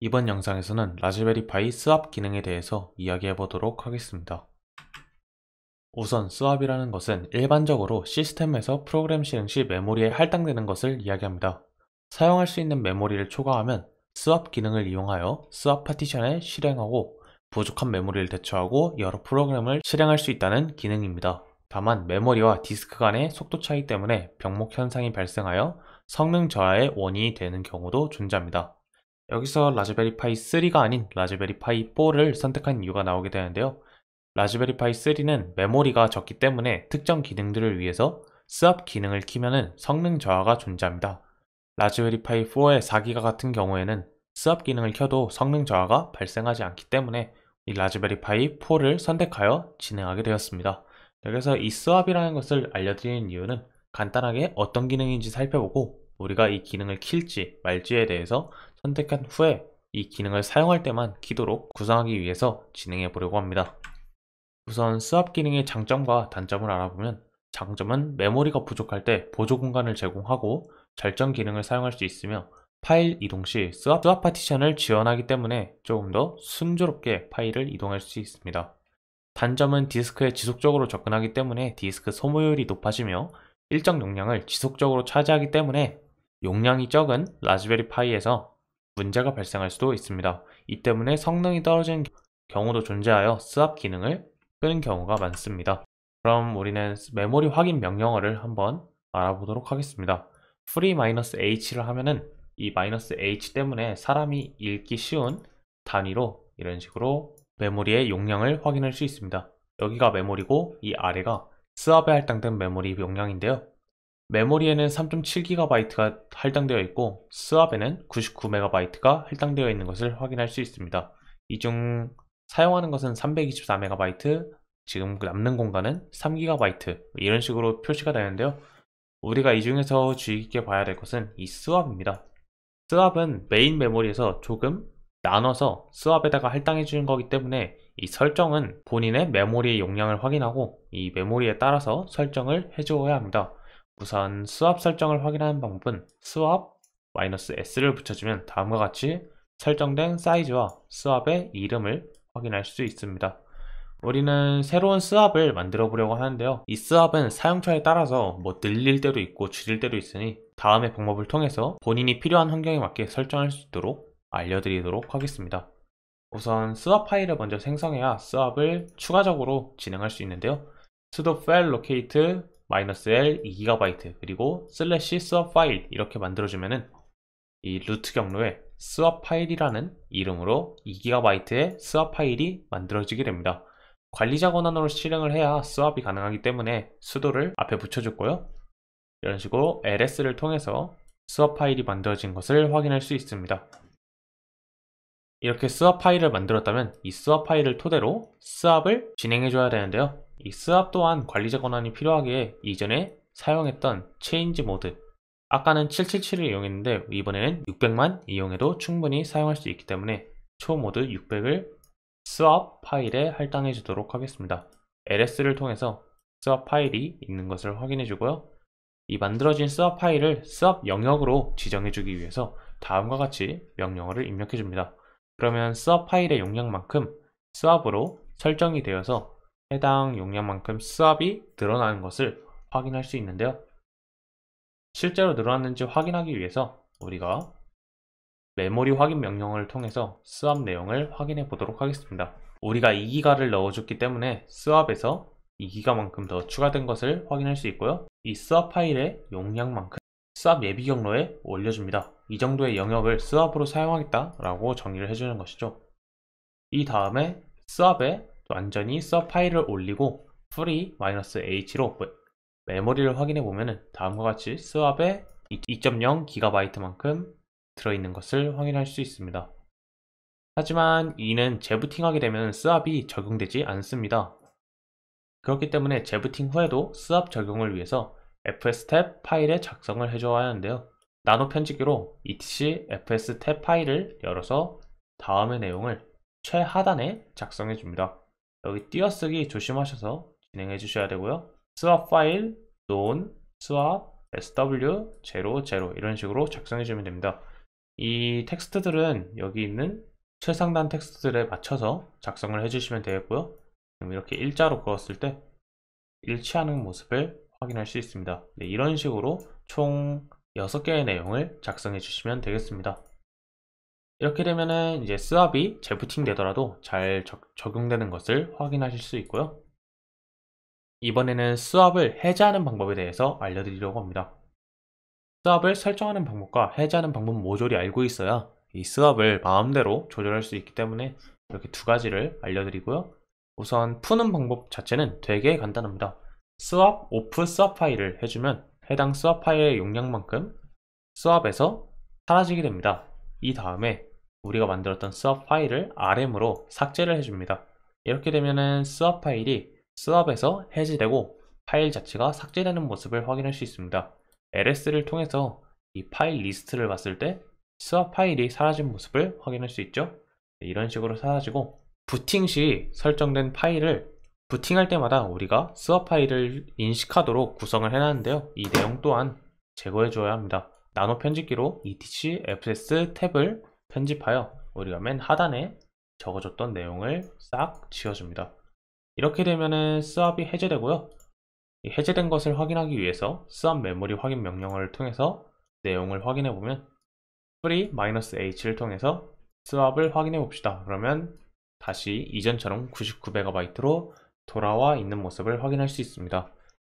이번 영상에서는 라즈베리 파이 스왑 기능에 대해서 이야기해 보도록 하겠습니다. 우선 스왑이라는 것은 일반적으로 시스템에서 프로그램 실행 시 메모리에 할당되는 것을 이야기합니다. 사용할 수 있는 메모리를 초과하면 스왑 기능을 이용하여 스왑 파티션에 실행하고 부족한 메모리를 대처하고 여러 프로그램을 실행할 수 있다는 기능입니다. 다만 메모리와 디스크 간의 속도 차이 때문에 병목 현상이 발생하여 성능 저하의 원인이 되는 경우도 존재합니다. 여기서 라즈베리 파이 3가 아닌 라즈베리 파이 4를 선택한 이유가 나오게 되는데요. 라즈베리 파이 3는 메모리가 적기 때문에 특정 기능들을 위해서 스왑 기능을 키면은 성능 저하가 존재합니다. 라즈베리 파이 4의 4기가 같은 경우에는 스왑 기능을 켜도 성능 저하가 발생하지 않기 때문에 이 라즈베리 파이 4를 선택하여 진행하게 되었습니다. 여기서 이 스왑이라는 것을 알려드리는 이유는 간단하게 어떤 기능인지 살펴보고 우리가 이 기능을 킬지 말지에 대해서 선택한 후에 이 기능을 사용할 때만 키도록 구성하기 위해서 진행해 보려고 합니다. 우선 스왑 기능의 장점과 단점을 알아보면, 장점은 메모리가 부족할 때 보조 공간을 제공하고 절전 기능을 사용할 수 있으며 파일 이동 시 스왑 파티션을 지원하기 때문에 조금 더 순조롭게 파일을 이동할 수 있습니다. 단점은 디스크에 지속적으로 접근하기 때문에 디스크 소모율이 높아지며 일정 용량을 지속적으로 차지하기 때문에 용량이 적은 라즈베리 파이에서 문제가 발생할 수도 있습니다. 이 때문에 성능이 떨어지는 경우도 존재하여 스왑 기능을 끄는 경우가 많습니다. 그럼 우리는 메모리 확인 명령어를 한번 알아보도록 하겠습니다. free-h를 하면은 이 -h 때문에 사람이 읽기 쉬운 단위로 이런 식으로 메모리의 용량을 확인할 수 있습니다. 여기가 메모리고 이 아래가 스왑에 할당된 메모리 용량인데요. 메모리에는 3.7GB가 할당되어 있고 스왑에는 99MB가 할당되어 있는 것을 확인할 수 있습니다. 이 중 사용하는 것은 324MB, 지금 남는 공간은 3GB 이런 식으로 표시가 되는데요. 우리가 이 중에서 주의 깊게 봐야 될 것은 이 스왑입니다. 스왑은 메인 메모리에서 조금 나눠서 스왑에다가 할당해 주는 거기 때문에 이 설정은 본인의 메모리의 용량을 확인하고 이 메모리에 따라서 설정을 해주어야 합니다. 우선 스왑 설정을 확인하는 방법은 스왑-s를 붙여주면 다음과 같이 설정된 사이즈와 스왑의 이름을 확인할 수 있습니다. 우리는 새로운 스왑을 만들어 보려고 하는데요. 이 스왑은 사용처에 따라서 늘릴 때도 있고 줄일 때도 있으니 다음의 방법을 통해서 본인이 필요한 환경에 맞게 설정할 수 있도록 알려드리도록 하겠습니다. 우선 스왑 파일을 먼저 생성해야 스왑을 추가적으로 진행할 수 있는데요. sudo file locate -l 2GB 그리고 스왑 파일 이렇게 만들어주면은 이 루트 경로에 스왑 파일이라는 이름으로 2GB의 스왑 파일이 만들어지게 됩니다. 관리자 권한으로 실행을 해야 스왑이 가능하기 때문에 sudo를 앞에 붙여줬고요. 이런 식으로 ls를 통해서 스왑 파일이 만들어진 것을 확인할 수 있습니다. 이렇게 스왑 파일을 만들었다면 이 스왑 파일을 토대로 스왑을 진행해줘야 되는데요. 이 스왑 또한 관리자 권한이 필요하기에 이전에 사용했던 체인지 모드, 아까는 777을 이용했는데 이번에는 600만 이용해도 충분히 사용할 수 있기 때문에 초모드 600을 스왑 파일에 할당해 주도록 하겠습니다. ls를 통해서 스왑 파일이 있는 것을 확인해 주고요. 이 만들어진 스왑 파일을 스왑 영역으로 지정해 주기 위해서 다음과 같이 명령어를 입력해 줍니다. 그러면 스왑 파일의 용량만큼 스왑으로 설정이 되어서 해당 용량만큼 스왑이 늘어나는 것을 확인할 수 있는데요. 실제로 늘어났는지 확인하기 위해서 우리가 메모리 확인 명령어를 통해서 스왑 내용을 확인해 보도록 하겠습니다. 우리가 2기가를 넣어줬기 때문에 스왑에서 2기가만큼 더 추가된 것을 확인할 수 있고요. 이 스왑 파일의 용량만큼 스왑 예비 경로에 올려줍니다. 이 정도의 영역을 스왑으로 사용하겠다 라고 정의를 해주는 것이죠. 이 다음에 스왑에 완전히 스왑 파일을 올리고 free-h로 메모리를 확인해 보면 다음과 같이 스왑에 2.0GB만큼 들어있는 것을 확인할 수 있습니다. 하지만 이는 재부팅하게 되면 스왑이 적용되지 않습니다. 그렇기 때문에 재부팅 후에도 스왑 적용을 위해서 fstab 파일에 작성을 해줘야 하는데요. 나노 편집기로 etc fstab 파일을 열어서 다음의 내용을 최하단에 작성해 줍니다. 여기 띄어쓰기 조심하셔서 진행해 주셔야 되고요. 스왑 파일 known 스왑 sw00 이런 식으로 작성해 주면 됩니다. 이 텍스트들은 여기 있는 최상단 텍스트들에 맞춰서 작성을 해주시면 되겠고요. 그럼 이렇게 일자로 그었을 때 일치하는 모습을 확인할 수 있습니다. 네, 이런 식으로 총 6개의 내용을 작성해 주시면 되겠습니다. 이렇게 되면은 이제 스왑이 재부팅 되더라도 잘 적용되는 것을 확인하실 수 있고요. 이번에는 스왑을 해제하는 방법에 대해서 알려드리려고 합니다. 스왑을 설정하는 방법과 해제하는 방법 모조리 알고 있어야 이 스왑을 마음대로 조절할 수 있기 때문에 이렇게 두 가지를 알려드리고요. 우선 푸는 방법 자체는 되게 간단합니다. 스왑 오프 스왑 파일을 해주면 해당 스왑 파일의 용량만큼 스왑에서 사라지게 됩니다. 이 다음에 우리가 만들었던 스왑 파일을 RM으로 삭제를 해줍니다. 이렇게 되면은 스왑 파일이 스왑에서 해제되고 파일 자체가 삭제되는 모습을 확인할 수 있습니다. LS를 통해서 이 파일 리스트를 봤을 때 스왑 파일이 사라진 모습을 확인할 수 있죠. 이런 식으로 사라지고 부팅 시 설정된 파일을 부팅할 때마다 우리가 스왑 파일을 인식하도록 구성을 해놨는데요. 이 내용 또한 제거해 줘야 합니다. 나노 편집기로 etc fs 탭을 편집하여 우리가 맨 하단에 적어줬던 내용을 싹 지워줍니다. 이렇게 되면은 스왑이 해제되고요. 해제된 것을 확인하기 위해서 스왑 메모리 확인 명령어를 통해서 내용을 확인해 보면 free-h를 통해서 스왑을 확인해 봅시다. 그러면 다시 이전처럼 99MB로 돌아와 있는 모습을 확인할 수 있습니다.